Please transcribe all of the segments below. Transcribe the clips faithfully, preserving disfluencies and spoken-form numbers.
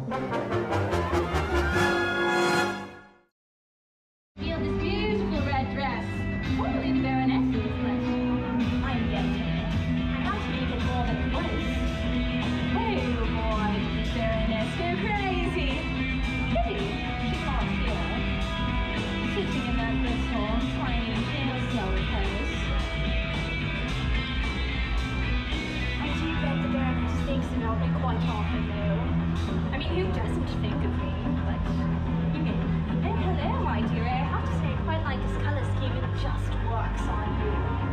Feel this beautiful red dress. Totally the Baroness's, but I'm getting it. I have to make it more than once. Oh boy, this Baroness go crazy. Pity, she's not here. Sitting in that little tiny nail salad pose. I do bet the Baroness thinks about me quite often though. I mean, who doesn't think of me? But you mean, oh hello my dear, I have to say I quite like this colour scheme, it just works on you.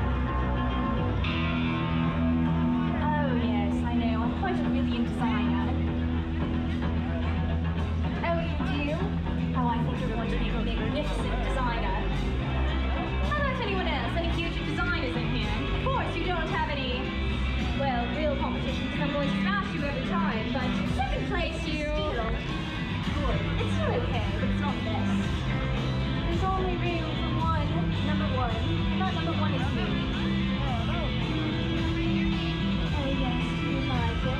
Oh yes, I know, I'm quite a brilliant designer. Oh you do? Oh I think you're going to be a magnificent designer. How about anyone else? Any future designers in here? Of course you don't have any, well, real competition because I'm going to smash you every time, but second place you... Still good. It's still okay, but it's not the best. There's only room for one, number one. That number one is you. Oh yes, do you like it?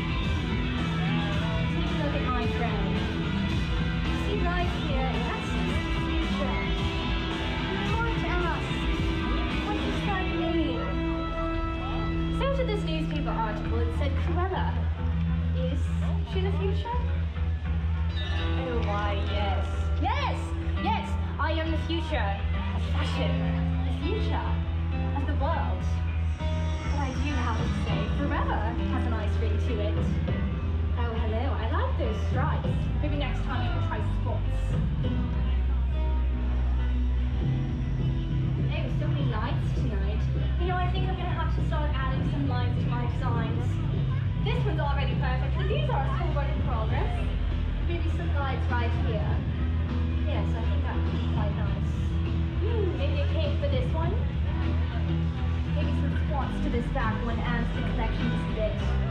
Take a look at my friend. You see right here, that's just the future. I want to ask, what does that mean? So to this newspaper article, it said Cruella. Is she the future? Oh why, yes. Yes! Yes! I am the future of fashion. The future of the world. But I do have to say, forever has a nice ring to it. Oh hello, I like those stripes. Maybe next time you can try spots. Oh, so many lights tonight. You know, I think I'm going to have to start adding some lights to my designs. This one's already perfect, but these are still work in progress. Maybe some lights right here. Yes, I think that would be quite nice. Hmm, maybe a cape for this one. Maybe some spots to this back one adds to the collection just a bit.